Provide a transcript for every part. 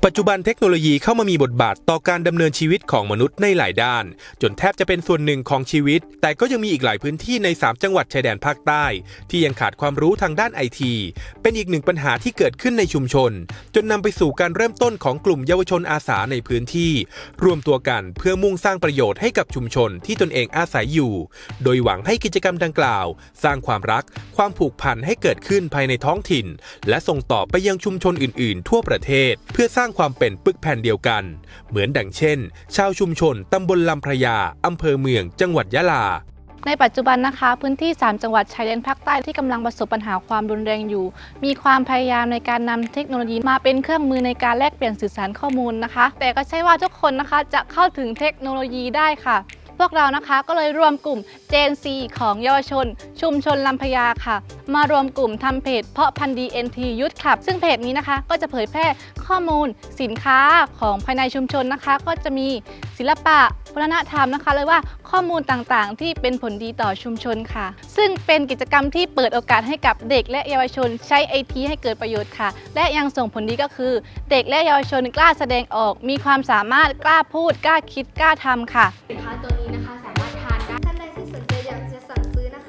ปัจจุบันเทคโนโลยีเข้ามามีบทบาทต่อการดำเนินชีวิตของมนุษย์ในหลายด้านจนแทบจะเป็นส่วนหนึ่งของชีวิตแต่ก็ยังมีอีกหลายพื้นที่ใน3จังหวัดชายแดนภาคใต้ที่ยังขาดความรู้ทางด้านไอทีเป็นอีกหนึ่งปัญหาที่เกิดขึ้นในชุมชนจนนำไปสู่การเริ่มต้นของกลุ่มเยาวชนอาสาในพื้นที่รวมตัวกันเพื่อมุ่งสร้างประโยชน์ให้กับชุมชนที่ตนเองอาศัยอยู่โดยหวังให้กิจกรรมดังกล่าวสร้างความรักความผูกพันให้เกิดขึ้นภายในท้องถิ่นและส่งต่อไปยังชุมชนอื่นๆทั่วประเทศเพื่อสร้างความเป็นปึกแผ่นเดียวกันเหมือนดังเช่นชาวชุมชนตำบลลำพระยาอำเภอเมืองจังหวัดยะลาในปัจจุบันนะคะพื้นที่3จังหวัดชายแดนภาคใต้ที่กำลังประสบปัญหาความรุนแรงอยู่มีความพยายามในการนำเทคโนโลยีมาเป็นเครื่องมือในการแลกเปลี่ยนสื่อสารข้อมูลนะคะแต่ก็ใช่ว่าทุกคนนะคะจะเข้าถึงเทคโนโลยีได้ค่ะพวกเรานะคะก็เลยรวมกลุ่ม Gen Z ของเยาวชนชุมชนลำพญาค่ะมารวมกลุ่มทำเพจเพาะพันธุ์ DNT Youth Club ซึ่งเพจนี้นะคะก็จะเผยแพร่ข้อมูลสินค้าของภายในชุมชนนะคะก็จะมีศิลปะวัฒนธรรมนะคะเลยว่าข้อมูลต่างๆที่เป็นผลดีต่อชุมชนค่ะซึ่งเป็นกิจกรรมที่เปิดโอกาสให้กับเด็กและเยาวชนใช้ไอทีให้เกิดประโยชน์ค่ะและยังส่งผลดีก็คือเด็กและเยาวชนกล้าแสดงออกมีความสามารถกล้าพูดกล้าคิดกล้าทำค่ะสินค้าตัวนี้นะคะสามารถทานได้ท่านใดที่สนใจอยากจะสั่งซื้อนะคะ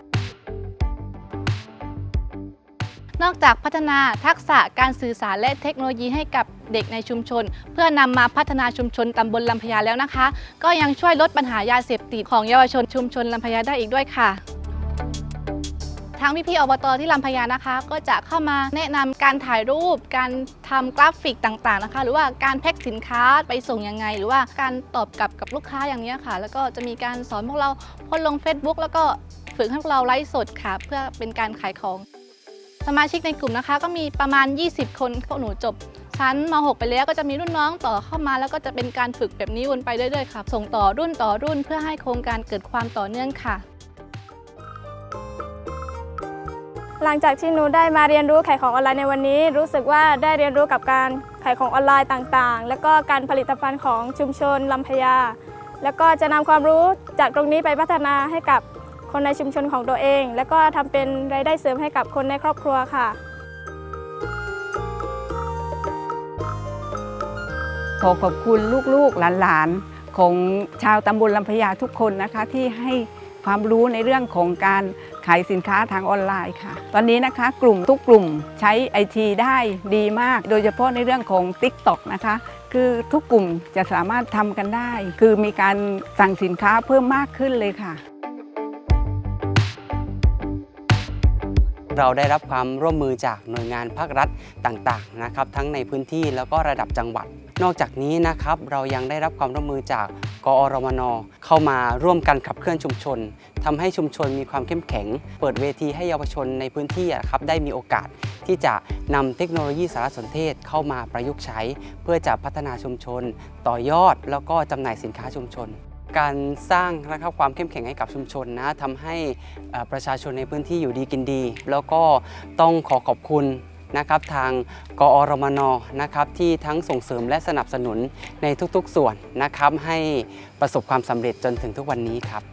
นอกจากพัฒนาทักษะการสื่อสารและเทคโนโลยีให้กับเด็กในชุมชนเพื่อนำมาพัฒนาชุมชนตำบลลำพญาแล้วนะคะก็ยังช่วยลดปัญหายาเสพติดของเยาวชนชุมชนลำพญาได้อีกด้วยค่ะทางพี่อบต.ที่ลำพญานะคะก็จะเข้ามาแนะนำการถ่ายรูปการทำกราฟิกต่างๆนะคะหรือว่าการแพ็คสินค้าไปส่งยังไงหรือว่าการตอบกลับกับลูกค้าอย่างนี้ค่ะแล้วก็จะมีการสอนพวกเราโพสต์ลง Facebook แล้วก็ฝึกให้พวกเราไลฟ์สดค่ะเพื่อเป็นการขายของสมาชิกในกลุ่มนะคะก็มีประมาณ20คนพวกหนูจบชั้นม.6 ไปแล้วก็จะมีรุ่นน้องต่อเข้ามาแล้วก็จะเป็นการฝึกแบบนี้วนไปเรื่อยๆค่ะส่งต่อรุ่นเพื่อให้โครงการเกิดความต่อเนื่องค่ะหลังจากที่หนูได้มาเรียนรู้ขายของออนไลน์ในวันนี้รู้สึกว่าได้เรียนรู้กับการขายของออนไลน์ต่างๆแล้วก็การผลิตภัณฑ์ของชุมชนลำพญาแล้วก็จะนำความรู้จากตรงนี้ไปพัฒนาให้กับคนในชุมชนของตัวเองแล้วก็ทำเป็นรายได้เสริมให้กับคนในครอบครัวค่ะขอขอบคุณลูกๆหลานๆของชาวตำบลลำพญาทุกคนนะคะที่ให้ความรู้ในเรื่องของการขายสินค้าทางออนไลน์ค่ะตอนนี้นะคะทุกกลุ่มใช้ไอทีได้ดีมากโดยเฉพาะในเรื่องของ TikTok นะคะคือทุกกลุ่มจะสามารถทำกันได้คือมีการสั่งสินค้าเพิ่มมากขึ้นเลยค่ะเราได้รับความร่วมมือจากหน่วยงานภาครัฐต่างๆนะครับทั้งในพื้นที่แล้วก็ระดับจังหวัดนอกจากนี้นะครับเรายังได้รับความร่วมมือจากกอรมน.เข้ามาร่วมกันขับเคลื่อนชุมชนทำให้ชุมชนมีความเข้มแข็งเปิดเวทีให้เยาวชนในพื้นที่ครับได้มีโอกาสที่จะนำเทคโนโลยีสารสนเทศเข้ามาประยุกต์ใช้เพื่อจะพัฒนาชุมชนต่อยอดแล้วก็จำหน่ายสินค้าชุมชนการสร้างนะครับความเข้มแข็งให้กับชุมชนนะทำให้ประชาชนในพื้นที่อยู่ดีกินดีแล้วก็ต้องขอบคุณนะครับทางกอรมน.นะครับที่ทั้งส่งเสริมและสนับสนุนในทุกๆส่วนนะครับให้ประสบความสำเร็จจนถึงทุกวันนี้ครับ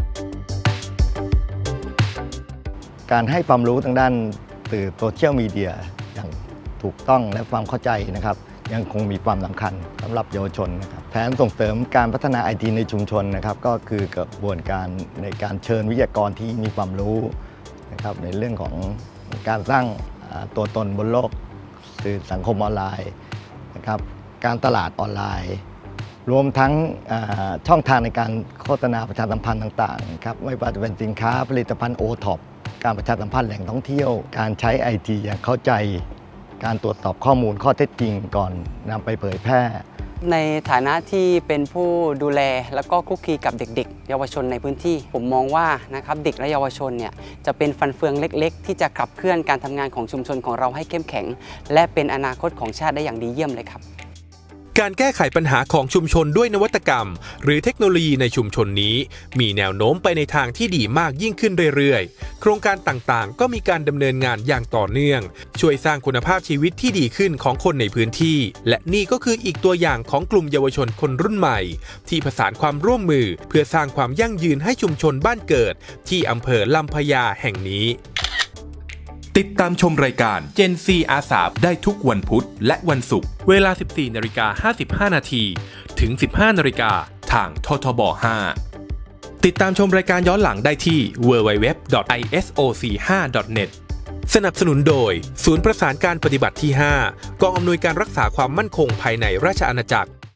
การให้ความรู้ทางด้านสื่อโซเชียลมีเดียอย่างถูกต้องและความเข้าใจนะครับยังคงมีความสำคัญสำหรับเยาวชนนะครับแผนส่งเสริมการพัฒนาไอทีในชุมชนนะครับก็คือกระบวนการในการเชิญวิทยากรที่มีความรู้นะครับในเรื่องของการสร้างตัวตนบนโลกสื่อสังคมออนไลน์นะครับการตลาดออนไลน์รวมทั้งช่องทางในการโฆษณาประชาสัมพันธ์ต่างๆครับไม่ว่าจะเป็นสินค้าผลิตภัณฑ์โอท็อปการประชาสัมพันธ์แหล่งท่องเที่ยวการใช้ไอทีอย่างเข้าใจการตรวจสอบข้อมูลข้อเท็จจริงก่อนนำไปเผยแพร่ในฐานะที่เป็นผู้ดูแลแล้วก็คุกคีกับเด็กๆเยาวชนในพื้นที่ผมมองว่านะครับเด็กและเยาวชนเนี่ยจะเป็นฟันเฟืองเล็กๆที่จะขับเคลื่อนการทำงานของชุมชนของเราให้เข้มแข็งและเป็นอนาคตของชาติได้อย่างดีเยี่ยมเลยครับการแก้ไขปัญหาของชุมชนด้วยนวัตกรรมหรือเทคโนโลยีในชุมชนนี้มีแนวโน้มไปในทางที่ดีมากยิ่งขึ้นเรื่อยๆโครงการต่างๆก็มีการดำเนินงานอย่างต่อเนื่องช่วยสร้างคุณภาพชีวิตที่ดีขึ้นของคนในพื้นที่และนี่ก็คืออีกตัวอย่างของกลุ่มเยาวชนคนรุ่นใหม่ที่ผสานความร่วมมือเพื่อสร้างความยั่งยืนให้ชุมชนบ้านเกิดที่อำเภอลำพญาแห่งนี้ติดตามชมรายการ Gen Z อาสาได้ทุกวันพุธและวันศุกร์เวลา 14:55 น. ถึง 15:00 น. ทางททบ 5 ติดตามชมรายการย้อนหลังได้ที่ www.isoc5.net สนับสนุนโดยศูนย์ประสานการปฏิบัติที่ 5 กองอำนวยการรักษาความมั่นคงภายในราชอาณาจักร